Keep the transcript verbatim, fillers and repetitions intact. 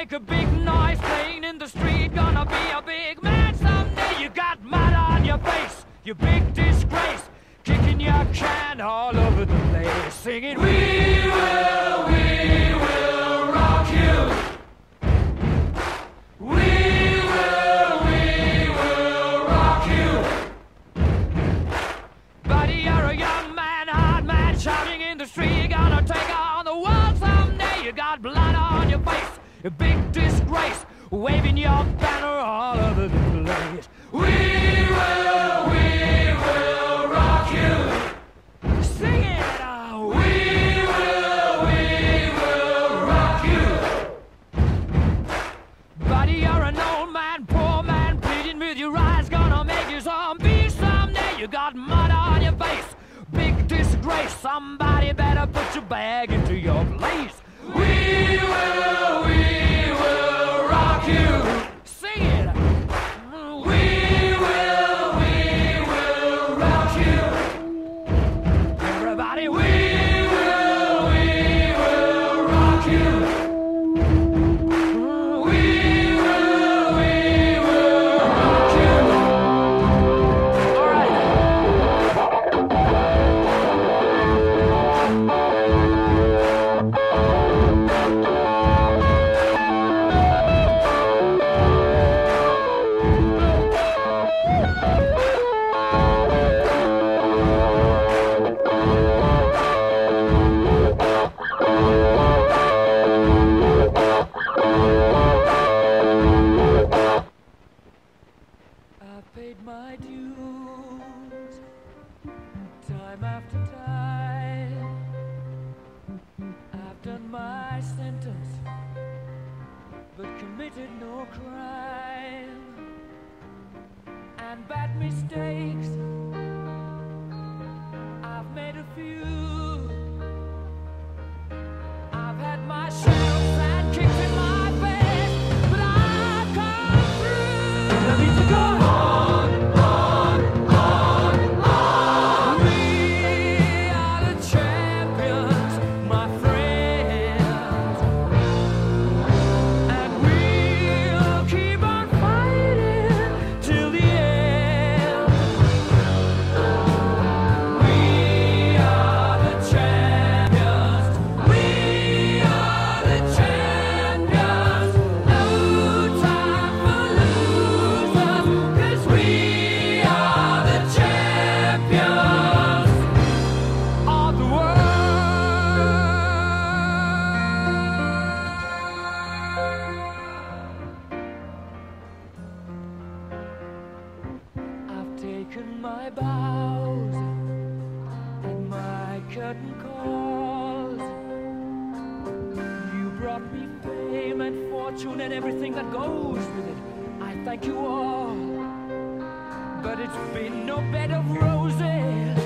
make a big noise playing in the street. Gonna be a big man someday. You got mud on your face, you big disgrace. Kicking your can all over the place, singing, we will, we will rock you. We will, we will rock you. Buddy, you're a young man, hard man, shouting in the street. You're gonna take on the world someday. You got blood on your face, a big disgrace, waving your banner all over the place. We will, we will rock you. Sing it out. We will, we will rock you. Buddy, you're an old man, poor man, pleading with your eyes. Gonna make you zombie someday. You got mud on your face, big disgrace. Somebody better put your bag into your place. We will, we will rock you. Sing it. We will, we will rock you. Everybody, we will, we will rock you. We will, we will rock you. All right. I've paid my dues, time after time. I've done my sentence, but committed no crime. And bad mistakes, I've made a few. I've had my share of bad kicks in my face, but I've come through. I need to go on, on, on, on. We are the champions, my friends, and we'll keep on fighting till the end. We are the champions. We are the champions. No time for losers, 'cause we are the champions of the world. I've taken my bows and my curtain calls. You brought me fame and fortune and everything that goes with it. I thank you all, but it's been no bed of roses.